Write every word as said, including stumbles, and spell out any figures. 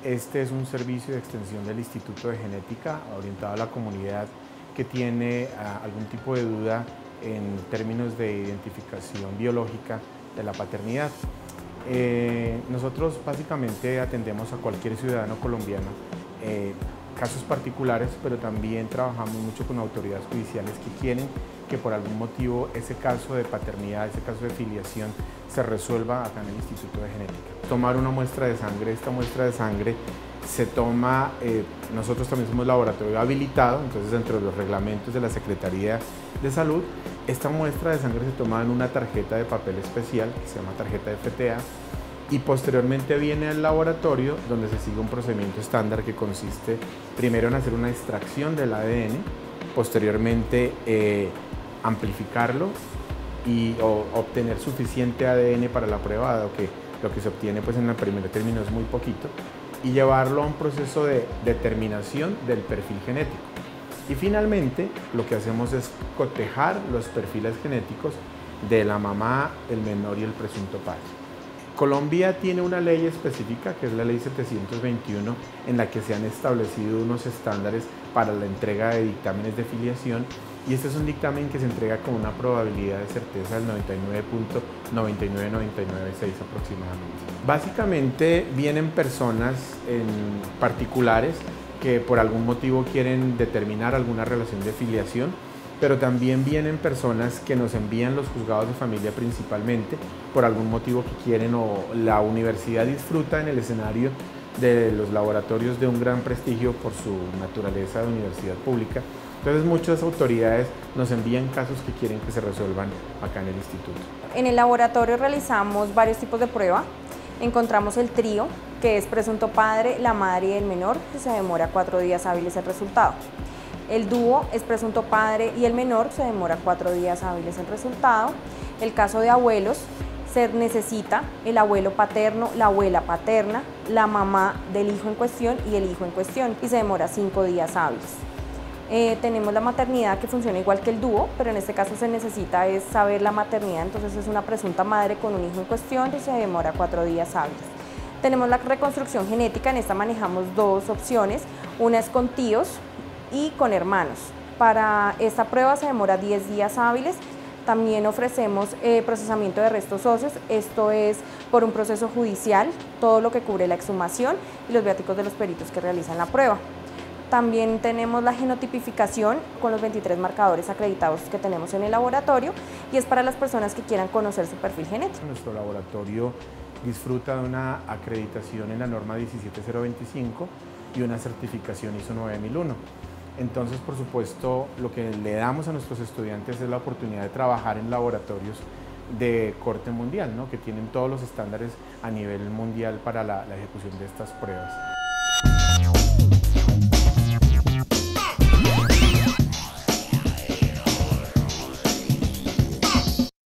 Este es un servicio de extensión del Instituto de Genética orientado a la comunidad que tiene uh, algún tipo de duda en términos de identificación biológica de la paternidad. Eh, nosotros básicamente atendemos a cualquier ciudadano colombiano, eh, casos particulares, pero también trabajamos mucho con autoridades judiciales que quieren que por algún motivo ese caso de paternidad, ese caso de filiación se resuelva acá en el Instituto de Genética. Tomar una muestra de sangre, esta muestra de sangre se toma, eh, nosotros también somos laboratorio habilitado, entonces dentro de los reglamentos de la Secretaría de Salud, esta muestra de sangre se toma en una tarjeta de papel especial que se llama tarjeta F T A y posteriormente viene al laboratorio donde se sigue un procedimiento estándar que consiste primero en hacer una extracción del A D N, posteriormente eh, amplificarlo y o, obtener suficiente A D N para la prueba, dado que lo que se obtiene pues en el primer término es muy poquito, y llevarlo a un proceso de determinación del perfil genético. Y finalmente lo que hacemos es cotejar los perfiles genéticos de la mamá, el menor y el presunto padre. Colombia tiene una ley específica, que es la ley setecientos veintiuno, en la que se han establecido unos estándares para la entrega de dictámenes de filiación, y este es un dictamen que se entrega con una probabilidad de certeza del noventa y nueve punto noventa y nueve noventa y nueve seis aproximadamente. Básicamente vienen personas en particulares que por algún motivo quieren determinar alguna relación de filiación, pero también vienen personas que nos envían los juzgados de familia principalmente por algún motivo que quieren, o la universidad disfruta en el escenario de los laboratorios de un gran prestigio por su naturaleza de universidad pública. Entonces muchas autoridades nos envían casos que quieren que se resuelvan acá en el instituto. En el laboratorio realizamos varios tipos de prueba. Encontramos el trío, que es presunto padre, la madre y el menor, que se demora cuatro días hábiles el resultado. El dúo es presunto padre y el menor, se demora cuatro días hábiles el resultado. El caso de abuelos, se necesita el abuelo paterno, la abuela paterna, la mamá del hijo en cuestión y el hijo en cuestión, y se demora cinco días hábiles. Eh, tenemos la maternidad, que funciona igual que el dúo, pero en este caso se necesita es saber la maternidad, entonces es una presunta madre con un hijo en cuestión y se demora cuatro días hábiles. Tenemos la reconstrucción genética, en esta manejamos dos opciones, una es con tíos y con hermanos. Para esta prueba se demora diez días hábiles. También ofrecemos eh, procesamiento de restos óseos, esto es por un proceso judicial, todo lo que cubre la exhumación y los viáticos de los peritos que realizan la prueba. También tenemos la genotipificación con los veintitrés marcadores acreditados que tenemos en el laboratorio, y es para las personas que quieran conocer su perfil genético. Nuestro laboratorio disfruta de una acreditación en la norma diecisiete cero veinticinco y una certificación ISO nueve mil uno. Entonces, por supuesto, lo que le damos a nuestros estudiantes es la oportunidad de trabajar en laboratorios de corte mundial, ¿no?, que tienen todos los estándares a nivel mundial para la, la ejecución de estas pruebas.